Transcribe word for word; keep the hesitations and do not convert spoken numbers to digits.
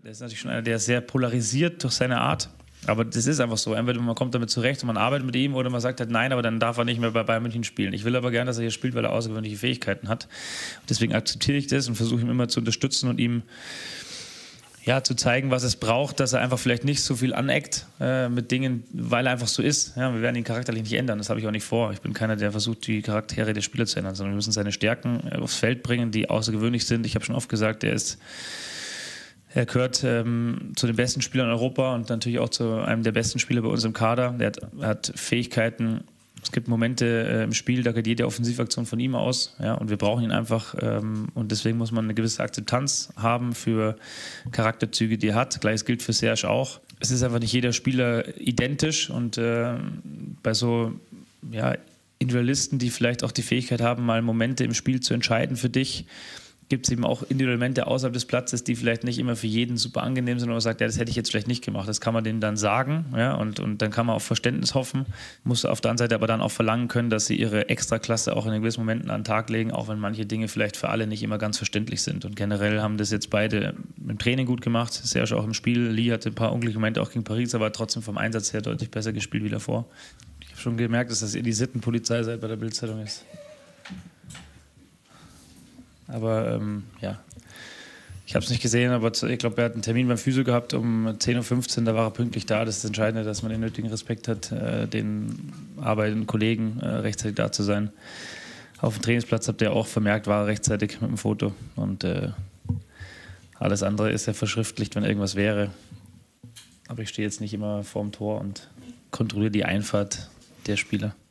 Der ist natürlich schon einer, der sehr polarisiert durch seine Art. Aber das ist einfach so. Entweder man kommt damit zurecht und man arbeitet mit ihm oder man sagt halt nein, aber dann darf er nicht mehr bei Bayern München spielen. Ich will aber gerne, dass er hier spielt, weil er außergewöhnliche Fähigkeiten hat. Und deswegen akzeptiere ich das und versuche ihn immer zu unterstützen und ihm ja, zu zeigen, was es braucht, dass er einfach vielleicht nicht so viel aneckt äh, mit Dingen, weil er einfach so ist. Ja, wir werden ihn charakterlich nicht ändern, das habe ich auch nicht vor. Ich bin keiner, der versucht, die Charaktere der Spieler zu ändern, sondern wir müssen seine Stärken aufs Feld bringen, die außergewöhnlich sind. Ich habe schon oft gesagt, er ist Er gehört ähm, zu den besten Spielern in Europa und natürlich auch zu einem der besten Spieler bei uns im Kader. Der hat, hat Fähigkeiten. Es gibt Momente äh, im Spiel, da geht jede Offensivaktion von ihm aus. Ja, und wir brauchen ihn einfach. Ähm, und deswegen muss man eine gewisse Akzeptanz haben für Charakterzüge, die er hat. Gleiches gilt für Serge auch. Es ist einfach nicht jeder Spieler identisch. Und äh, bei so ja, Individualisten, die vielleicht auch die Fähigkeit haben, mal Momente im Spiel zu entscheiden für dich, gibt es eben auch Individualmente außerhalb des Platzes, die vielleicht nicht immer für jeden super angenehm sind, aber man sagt, ja, das hätte ich jetzt vielleicht nicht gemacht. Das kann man denen dann sagen, ja, und, und dann kann man auf Verständnis hoffen, muss auf der anderen Seite aber dann auch verlangen können, dass sie ihre Extraklasse auch in gewissen Momenten an den Tag legen, auch wenn manche Dinge vielleicht für alle nicht immer ganz verständlich sind. Und generell haben das jetzt beide im Training gut gemacht, Serge auch im Spiel. Lee hatte ein paar unglückliche Momente auch gegen Paris, aber trotzdem vom Einsatz her deutlich besser gespielt wie davor. Ich habe schon gemerkt, dass das ihr die Sittenpolizei seid bei der Bild-Zeitung ist. Aber ähm, ja, ich habe es nicht gesehen, aber ich glaube, er hat einen Termin beim Physio gehabt um zehn Uhr fünfzehn, da war er pünktlich da. Das ist das Entscheidende, dass man den nötigen Respekt hat, äh, den arbeitenden Kollegen äh, rechtzeitig da zu sein. Auf dem Trainingsplatz habt ihr auch vermerkt, war er rechtzeitig mit dem Foto. Und äh, alles andere ist ja verschriftlicht, wenn irgendwas wäre. Aber ich stehe jetzt nicht immer vorm Tor und kontrolliere die Einfahrt der Spieler.